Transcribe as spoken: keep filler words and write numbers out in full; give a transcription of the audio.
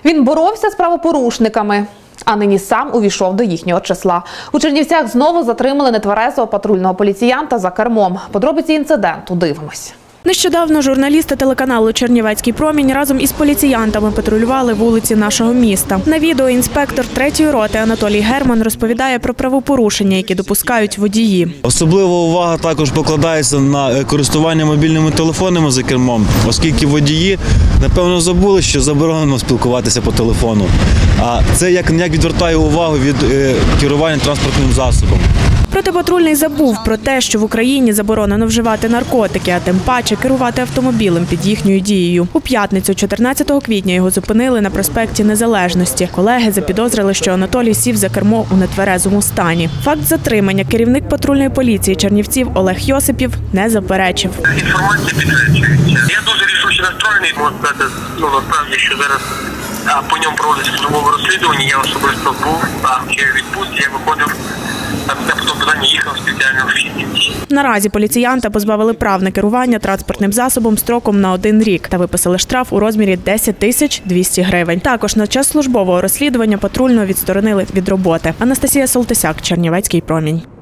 Він боровся з правопорушниками, а нині сам увійшов до їхнього числа. У Чернівцях знову затримали нетверезого патрульного поліціянта за кермом. Подробиці інциденту дивимось. Нещодавно журналісти телеканалу «Чернівецький промінь» разом із поліціянтами патрулювали вулиці нашого міста. На відео інспектор третьої роти Анатолій Герман розповідає про правопорушення, які допускають водії. Особлива увага також покладається на користування мобільними телефонами за кермом, оскільки водії, напевно, забули, що заборонено спілкуватися по телефону. А це як-ніяк відвертає увагу від керування транспортним засобом. Проте патрульний забув про те, що в Україні заборонено вживати наркотики, а тим паче керувати автомобілем під їхньою дією. У п'ятницю, чотирнадцятого квітня, його зупинили на проспекті Незалежності. Колеги запідозрили, що Анатолій сів за кермо у нетверезому стані. Факт затримання керівник патрульної поліції Чернівців Олег Йосипів не заперечив. Інформація підтверджується. Я дуже рішуче настроєний, можу сказати, ну, насправді, що зараз а, по ньому проводиться службове розслідування. Я особисто був, а ще відпустці, я виходив. Наразі поліціянта позбавили прав на керування транспортним засобом строком на один рік та виписали штраф у розмірі десять тисяч двісті гривень. Також на час службового розслідування патрульного відсторонили від роботи. Анастасія Солтисяк, Чернівецький промінь.